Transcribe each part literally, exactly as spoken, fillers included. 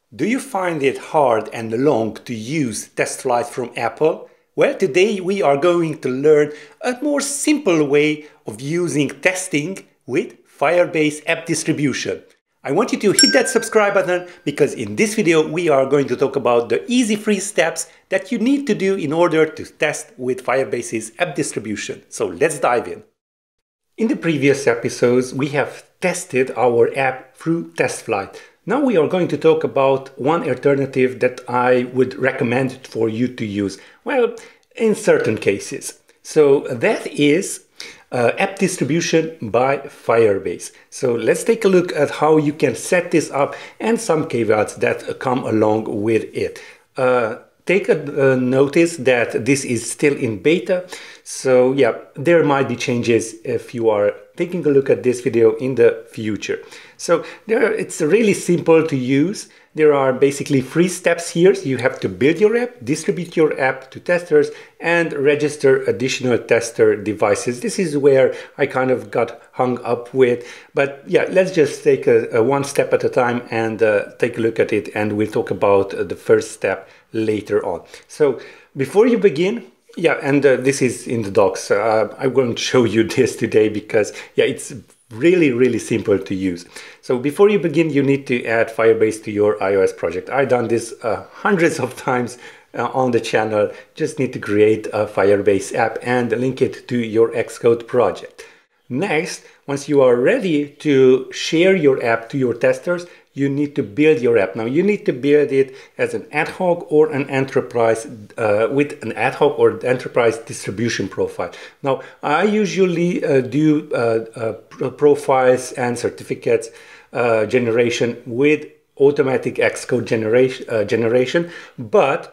Do you find it hard and long to use TestFlight from Apple? Well, today we are going to learn a more simple way of using testing with Firebase app distribution. I want you to hit that subscribe button because in this video we are going to talk about the easy free steps that you need to do in order to test with Firebase's app distribution. So let's dive in. In the previous episodes we have tested our app through TestFlight. Now we are going to talk about one alternative that I would recommend for you to use. Well, in certain cases. So that is uh, app distribution by Firebase. So let's take a look at how you can set this up and some caveats that come along with it. Uh, Take a uh, notice that this is still in beta, so yeah, there might be changes if you are taking a look at this video in the future. So there, it's really simple to use. There are basically three steps here. So you have to build your app, distribute your app to testers, and register additional tester devices. This is where I kind of got hung up with. But yeah, let's just take a, a one step at a time and uh, take a look at it, and we'll talk about uh, the first step later on. So before you begin, yeah, and uh, this is in the docs. Uh, I'm going to show you this today because yeah, it's really, really simple to use. So before you begin, you need to add Firebase to your iOS project. I've done this uh, hundreds of times uh, on the channel. Just need to create a Firebase app and link it to your Xcode project. Next, once you are ready to share your app to your testers, you need to build your app. Now you need to build it as an ad hoc or an enterprise uh, with an ad hoc or enterprise distribution profile. Now I usually uh, do uh, uh, profiles and certificates uh, generation with automatic Xcode generation, uh, generation, but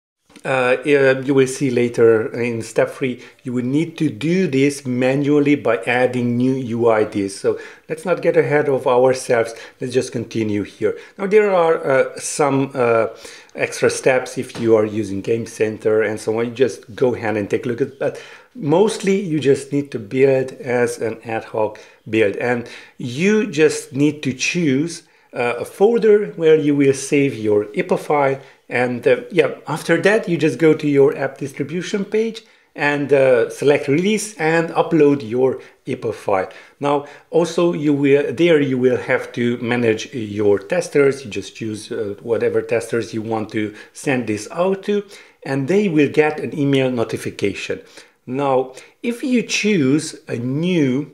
Uh, you will see later in step three, you will need to do this manually by adding new U I Ds. So let's not get ahead of ourselves. Let's just continue here. Now there are uh, some uh, extra steps if you are using Game Center and so on. You just go ahead and take a look at it. But mostly you just need to build as an ad hoc build, and you just need to choose uh, a folder where you will save your I P A file. And uh, yeah, after that, you just go to your app distribution page and uh, select release and upload your I P A file. Now, also you will there you will have to manage your testers. You just choose uh, whatever testers you want to send this out to, and they will get an email notification. Now, if you choose a new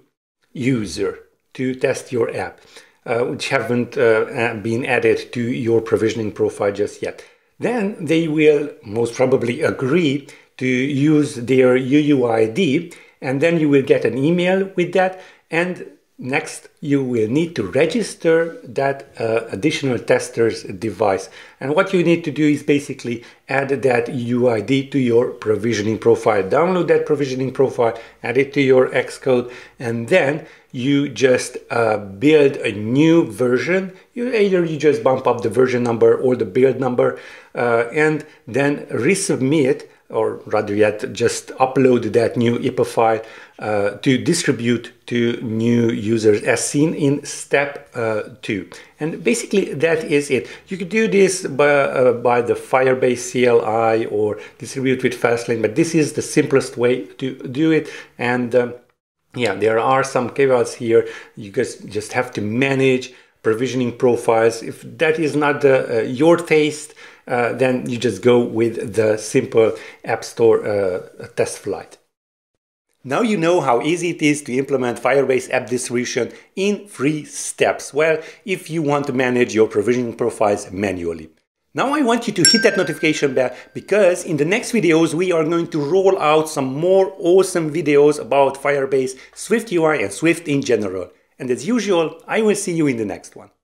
user to test your app, uh, which haven't uh, been added to your provisioning profile just yet, then they will most probably agree to use their U U I D, and then you will get an email with that, and next you will need to register that uh, additional tester's device. And what you need to do is basically add that U U I D to your provisioning profile. Download that provisioning profile, add it to your Xcode, and then you just uh, build a new version. You either you just bump up the version number or the build number, uh, and then resubmit, or rather yet just upload that new I P A file uh, to distribute to new users as seen in step uh, two. And basically that is it. You could do this by, uh, by the Firebase C L I or distribute with Fastlane, but this is the simplest way to do it. And um, yeah, there are some caveats here. You guys just have to manage provisioning profiles. If that is not the, uh, your taste, uh, then you just go with the simple App Store uh, TestFlight. Now you know how easy it is to implement Firebase app distribution in three steps. Well, if you want to manage your provisioning profiles manually. Now I want you to hit that notification bell because in the next videos we are going to roll out some more awesome videos about Firebase, Swift U I and Swift in general. And as usual, I will see you in the next one.